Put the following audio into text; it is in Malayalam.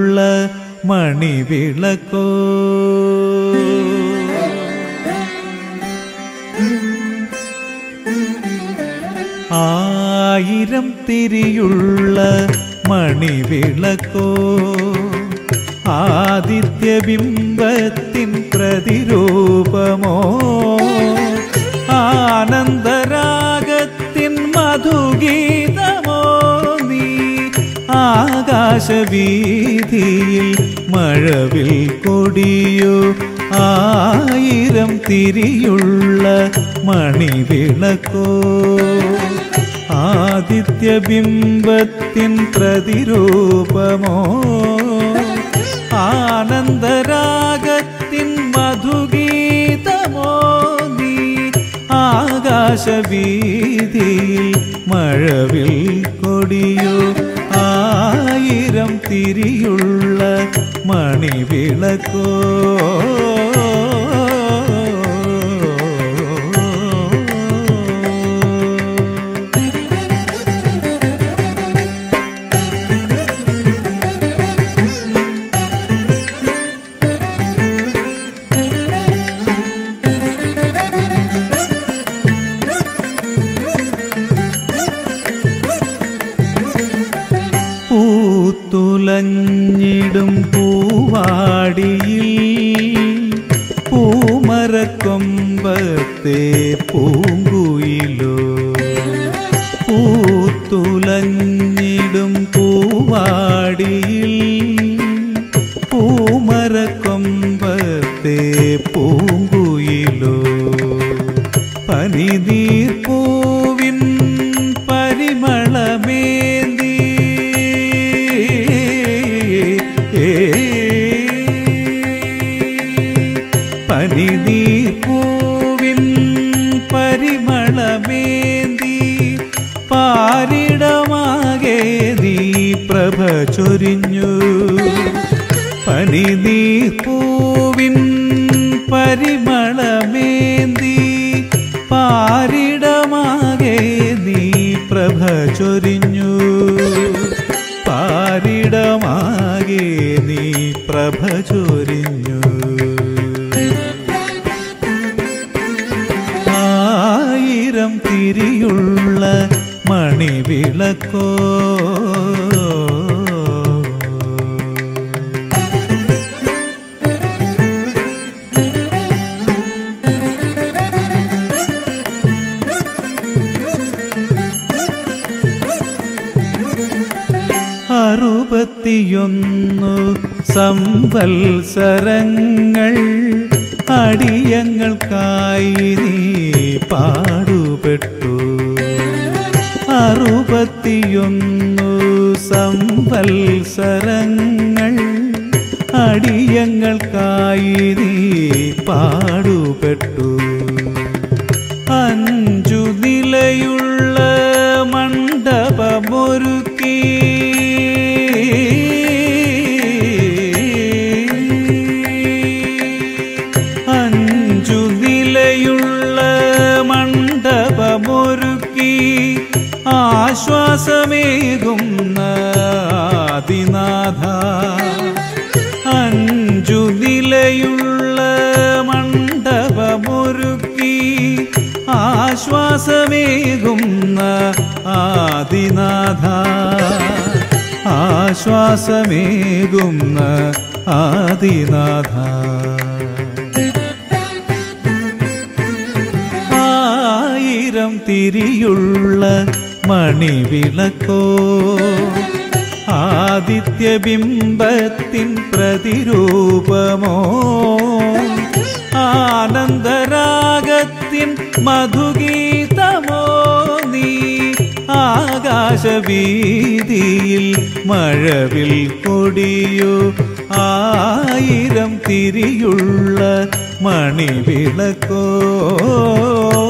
മണിവിളക്കോ ആയിരം തിരിയുള്ള മണിവിളക്കോ ആദിത്യബിംബത്തിൻ പ്രതിരൂപമോ ആനന്ദരാഗത്തിൻ മധുഗീതമോ നീ ആകാശവീഥിയിൽ മഴവിൽ കൊടിയോ ആയിരം തിരിയുള്ള മണിവിളക്കോ ആദിത്യബിംബത്തിൻ പ്രതിരൂപമോ ആനന്ദരാഗത്തിൻ മധുഗീതമോ നീ ആകാശവീഥിയിൽ മഴവിൽ കൊടിയോ ആയിരം തിരിയുള്ള മണിവിളക്കോ പൂത്തുലഞ്ഞിടും പൂവാടിയിൽ പൂമരക്കൊമ്പത്തെ പൂങ്കുയിലോ പൂത്തുലഞ്ഞിടും പൂവാടിയിൽ പൂമരക്കൊമ്പത്തെ പൂങ്കുയിലോ പനിനീർ പൂവിൻ പരിമളമേന്തി പനിനീർ പൂവിൻ പരിമളമേന്തി പാരിടമാകെ നീ പ്രഭ ചൊരിഞ്ഞു പനിനീർ പൂവിൻ പരിമളമേന്തി പാരിടമാകെ നീ പ്രഭ ചൊരിഞ്ഞു പാരിടമാകെ നീ പ്രഭ ചൊരിഞ്ഞു ആയിരം തിരിയുള്ള മണിവിളക്കോ അറുപത്തിയൊന്നു സംവത്സരങ്ങൾ അടിയങ്ങൾക്കായി നീ പാടുപെട്ടു അറുപത്തിയൊന്നു സംവത്സരങ്ങൾ അടിയങ്ങൾക്കായി നീ പാടുപെട്ടു അഞ്ചു നിലയുള്ള മണ്ഡപമൊരുക്കി അഞ്ചു നിലയുള്ള മണ്ഡപമൊരുക്കി ആശ്വാസമേകുന്ന ആദിനാഥ അഞ്ചു നിലയുള്ള മണ്ഡപമൊരുക്കി ആശ്വാസമേകുന്ന ആദിനാഥ ആശ്വാസമേകുന്ന ആദിനാഥ ആയിരം തിരിയുള്ള മണിവിളക്കോ ആദിത്യബിംബത്തിൻ പ്രതിരൂപമോ ആനന്ദരാഗത്തിൻ മധുഗീതമോ നീ ആകാശവീഥിയിൽ മഴവിൽ കൊടിയോ ആയിരം തിരിയുള്ള മണിവിളക്കോ